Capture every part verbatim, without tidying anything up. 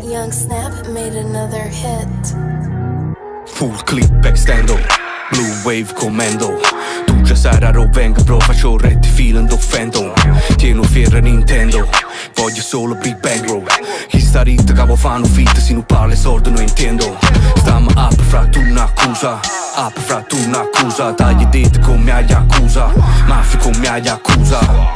Young Snap made another hit. Full clip extendo, Blue Wave commando. Tu già sai raro vengo, bro, faccio retti feeling offendo. Tieno fiera Nintendo, voglio solo Big Bang bro. Chi sta rit, cavo fanno fit, si non parla sordo non intendo. Stiamo up fra tu un'accusa, up fra tu un'accusa. Tagli dite con mia accusa, mafia con mia accusa.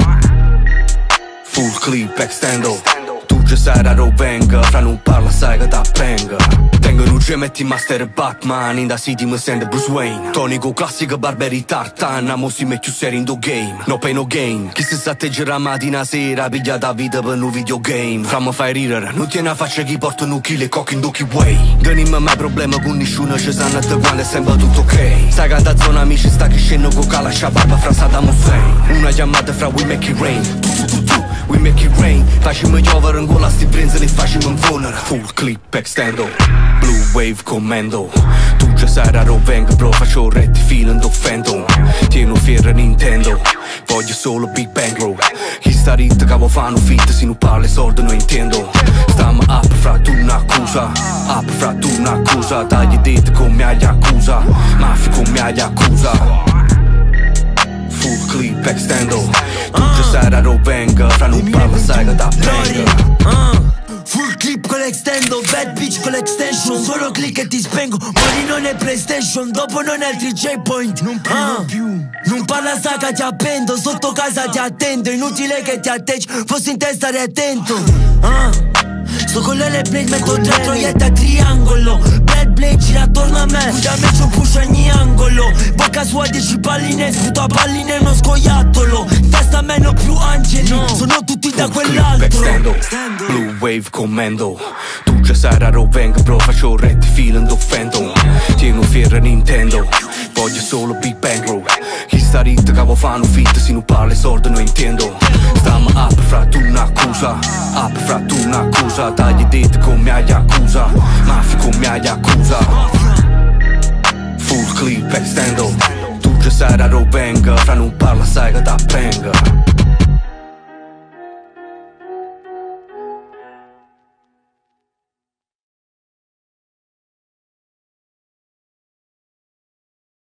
Full clip extendo, tu già sai raro venga, fra non parla sai che t'appenga. Tengo un gemetti master e Batman, in da city mi sente Bruce Wayne. Tonico classica barberi tartana, mo si mette più serio in do game. No pain no gain, chi si sa teggerà mattina sera, pigliata vita per un videogame. Fra mi fai ridere, non tiene a faccia chi porta un kill e cocchi in doki way. Non ho mai problema con nessuno, ci sanno te quando è sempre tutto ok. Sai che da zona amici sta che scendo con cala sciababa fra Saddam Hussein. Una chiamata fra we make it rain, tu tu tu tu, we make it rain. Facciamo piovere in gola sti brinze e facciamo invonere. Full clip extendo, Blue Wave commando. Tu già sai raro vengo, bro, faccio retti feeling offendo. Tieno fiera Nintendo, voglio solo Big Bang bro. Chi sta rit, cavo fanno fit, si non parla sordo non intendo. Stiamo up fra tu un'accusa, up fra tu un'accusa. Tagli dite con mia accusa, mafia con mia accusa. Full clip extendo, tu già sai raro venga, fra non parla sai che t'appenga. Full clip con l'extendo, bad bitch con l'extension. Solo click e ti spengo, money non è PlayStation. Dopo non è altri J-point. Non parlo uh. più. Non parla saga ti appendo, sotto casa ti attendo. Inutile che ti attacchi, fossi in testa stai attento. uh. Sto con le blade, metto tre troiette a triangolo. Bad blade gira attorno a me, da me c'è un push a ogni angolo. Bocca sua dieci palline, sputo a palline uno scoiattolo. In testa a me non più angeli, no. Sono tutti da quell'altro. Blue Wave commando. Tu già sai raro vengo, bro, faccio retti feeling offendo. Tieno fiera Nintendo, voglio solo Big Bang bro. Chi sta rit, cavo fanno fit, si non parla sordo non intendo. Stiamo up fra tu un'accusa, up fra tu un'accusa. Tagli dite con mia accusa, mafia con mia accusa. Full clip extendo, tu già sai raro venga, fra non parla